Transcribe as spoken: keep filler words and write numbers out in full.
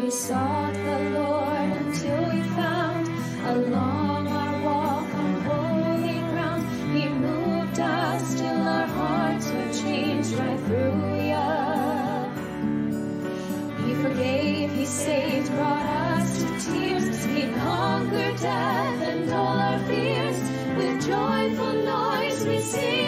We sought the Lord until we found, along our walk on holy ground. He moved us till our hearts were changed right through ya. He forgave, he saved, brought us to tears. He conquered death and all our fears. With joyful noise we sing.